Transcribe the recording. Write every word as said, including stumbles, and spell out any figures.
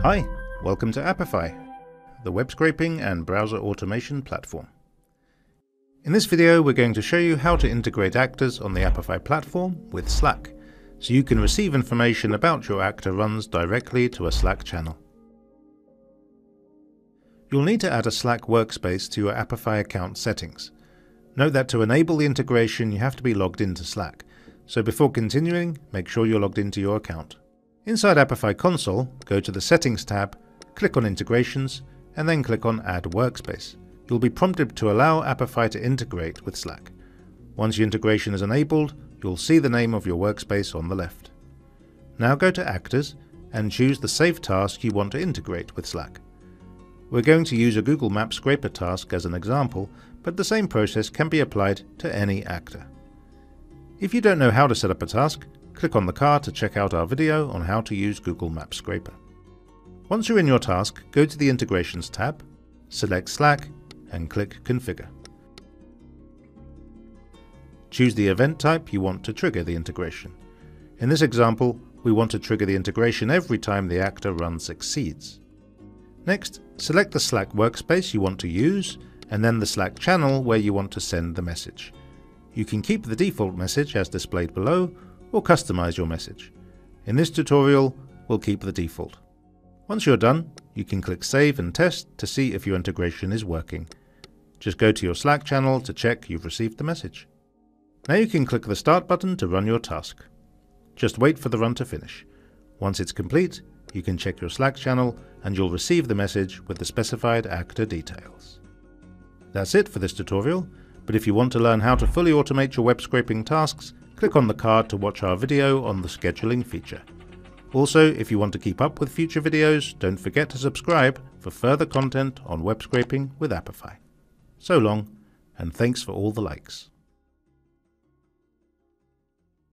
Hi, welcome to Apify, the web scraping and browser automation platform. In this video we're going to show you how to integrate actors on the Apify platform with Slack, so you can receive information about your actor runs directly to a Slack channel. You'll need to add a Slack workspace to your Apify account settings. Note that to enable the integration you have to be logged into Slack, so before continuing, make sure you're logged into your account. Inside Apify console, go to the Settings tab, click on Integrations, and then click on Add Workspace. You'll be prompted to allow Apify to integrate with Slack. Once your integration is enabled, you'll see the name of your workspace on the left. Now go to Actors and choose the saved task you want to integrate with Slack. We're going to use a Google Maps scraper task as an example, but the same process can be applied to any actor. If you don't know how to set up a task, click on the card to check out our video on how to use Google Maps Scraper. Once you're in your task, go to the Integrations tab, select Slack, and click Configure. Choose the event type you want to trigger the integration. In this example, we want to trigger the integration every time the actor run succeeds. Next, select the Slack workspace you want to use, and then the Slack channel where you want to send the message. You can keep the default message as displayed below, or customize your message. In this tutorial, we'll keep the default. Once you're done, you can click Save and Test to see if your integration is working. Just go to your Slack channel to check you've received the message. Now you can click the Start button to run your task. Just wait for the run to finish. Once it's complete, you can check your Slack channel and you'll receive the message with the specified actor details. That's it for this tutorial, but if you want to learn how to fully automate your web scraping tasks, click on the card to watch our video on the scheduling feature. Also, if you want to keep up with future videos, don't forget to subscribe for further content on web scraping with Apify. So long, and thanks for all the likes.